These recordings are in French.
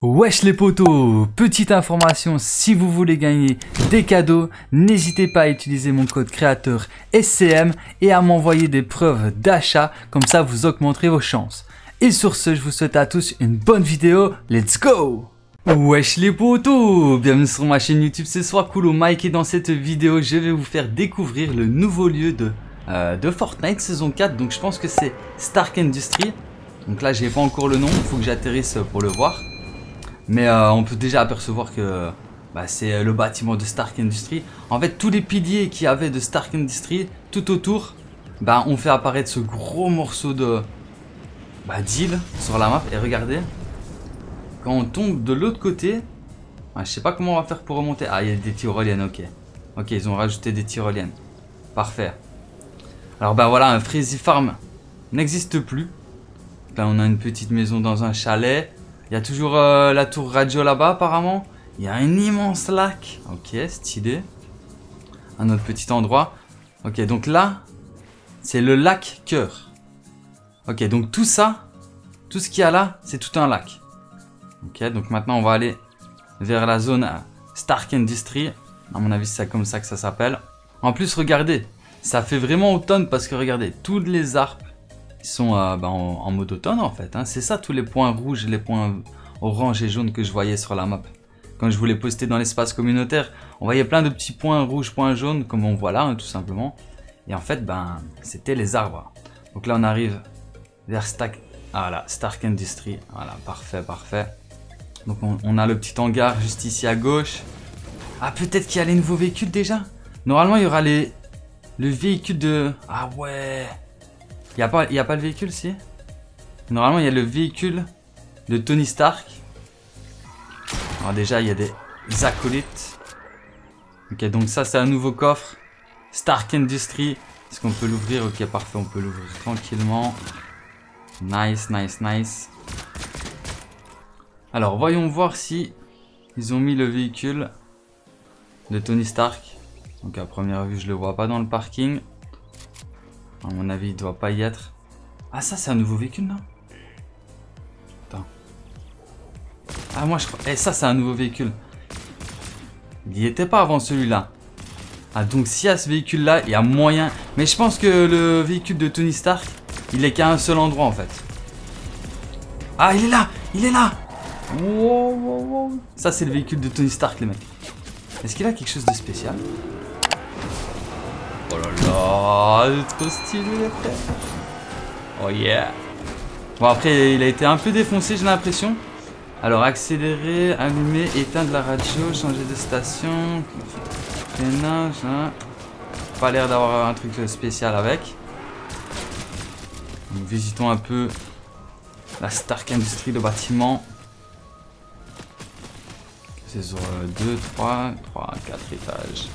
Wesh les potos, petite information, si vous voulez gagner des cadeaux, n'hésitez pas à utiliser mon code créateur SCM et à m'envoyer des preuves d'achat, comme ça vous augmenterez vos chances. Et sur ce, je vous souhaite à tous une bonne vidéo, let's go! Wesh les potos, bienvenue sur ma chaîne YouTube, c'est Soiscool Mike et dans cette vidéo, je vais vous faire découvrir le nouveau lieu de Fortnite saison 4, donc je pense que c'est Stark Industries. Donc là, j'ai pas encore le nom, il faut que j'atterrisse pour le voir. Mais on peut déjà apercevoir que c'est le bâtiment de Stark Industries. En fait, tous les piliers qu'il y avait de Stark Industries tout autour, ont fait apparaître ce gros morceau de d'île sur la map. Et regardez, quand on tombe de l'autre côté, je sais pas comment on va faire pour remonter. Ah, il y a des tyroliennes, ok. Ok, ils ont rajouté des tyroliennes. Parfait. Alors voilà, un Freezy Farm n'existe plus. Là, on a une petite maison dans un chalet. Il y a toujours la tour radio là-bas apparemment. Il y a un immense lac. Ok, stylé. Un autre petit endroit. Ok, donc là, c'est le lac cœur. Ok, donc tout ça, tout ce qu'il y a là, c'est tout un lac. Ok, donc maintenant on va aller vers la zone Stark Industries. À mon avis, c'est comme ça que ça s'appelle. En plus, regardez, ça fait vraiment automne parce que regardez, toutes les arbres sont en mode automne en fait. C'est ça tous les points rouges, les points orange et jaune que je voyais sur la map. Quand je voulais poster dans l'espace communautaire, on voyait plein de petits points rouges, points jaunes, comme on voit là, tout simplement. Et en fait, c'était les arbres. Donc là, on arrive vers Stark Industries. Voilà, parfait, parfait. Donc on a le petit hangar juste ici à gauche. Ah, peut-être qu'il y a les nouveaux véhicules déjà. Normalement, il y aura le véhicule de... Ah ouais. Il n'y a pas le véhicule, si? Normalement, il y a le véhicule de Tony Stark. Alors déjà, il y a des acolytes. Ok, donc ça, c'est un nouveau coffre. Stark Industries. Est-ce qu'on peut l'ouvrir? Ok, parfait, on peut l'ouvrir tranquillement. Nice, nice, nice. Alors, voyons voir si ils ont mis le véhicule de Tony Stark. Donc à première vue, je le vois pas dans le parking. À mon avis, il doit pas y être. Ah, ça, c'est un nouveau véhicule, non? Attends. Ah, moi, je crois... Eh, ça, c'est un nouveau véhicule. Il n'y était pas avant celui-là. Ah, donc, s'il y a ce véhicule-là, il y a moyen... Mais je pense que le véhicule de Tony Stark, il est qu'à un seul endroit, en fait. Ah, il est là! Il est là! Wow, wow, wow. Ça, c'est le véhicule de Tony Stark, les mecs. Est-ce qu'il a quelque chose de spécial? Oh là là, trop stylé les frères. Oh yeah. Bon, après il a été un peu défoncé, j'ai l'impression. Alors accélérer, allumer, éteindre la radio, changer de station. Freinage, pas l'air d'avoir un truc spécial avec. Donc, visitons un peu la Stark Industries, le bâtiment. C'est sur 2, 3, 4 étages.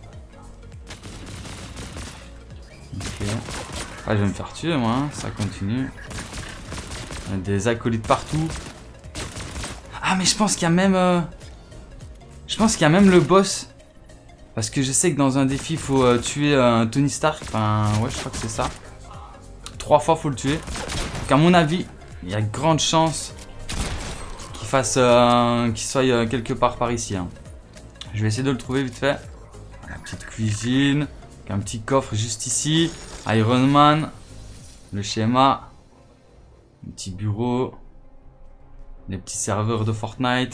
Ok. Ah, je vais me faire tuer moi, ça continue. Il y a des acolytes partout. Ah, mais je pense qu'il y a même... Je pense qu'il y a même le boss. Parce que je sais que dans un défi, il faut tuer un Tony Stark. Enfin, ouais, je crois que c'est ça. 3 fois, il faut le tuer. Donc à mon avis, il y a de grandes chances qu'il fasse... qu'il soit quelque part par ici. Je vais essayer de le trouver vite fait. La petite cuisine. Un petit coffre juste ici. Iron Man. Le schéma. Un petit bureau. Les petits serveurs de Fortnite.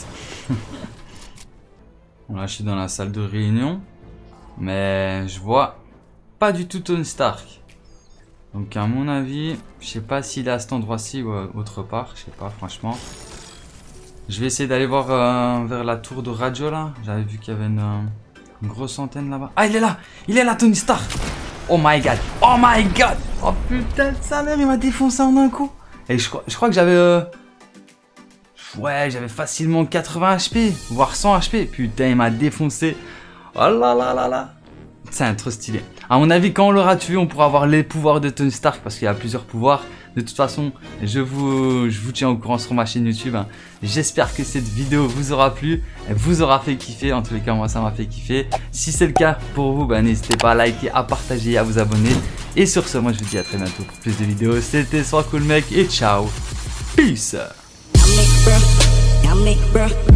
Là, je suis dans la salle de réunion. Mais je vois pas du tout Tony Stark. Donc à mon avis, je sais pas s'il est à cet endroit-ci ou autre part. Je sais pas franchement. Je vais essayer d'aller voir vers la tour de radio là. J'avais vu qu'il y avait une grosse antenne là-bas. Ah, il est là! Il est là, Tony Stark! Oh my god! Oh my god! Oh putain de sa mère, il m'a défoncé en un coup! Et je crois que j'avais... Ouais, j'avais facilement 80 HP, voire 100 HP. Putain, il m'a défoncé. Oh là là là là! C'est trop stylé. À mon avis, quand on l'aura tué, on pourra avoir les pouvoirs de Tony Stark parce qu'il y a plusieurs pouvoirs. De toute façon, je vous tiens au courant sur ma chaîne YouTube. J'espère que cette vidéo vous aura plu, vous aura fait kiffer. En tous les cas, moi, ça m'a fait kiffer. Si c'est le cas pour vous, n'hésitez pas à liker, à partager et à vous abonner. Et sur ce, moi, je vous dis à très bientôt pour plus de vidéos. C'était Soiscool Mec et ciao. Peace. make bruh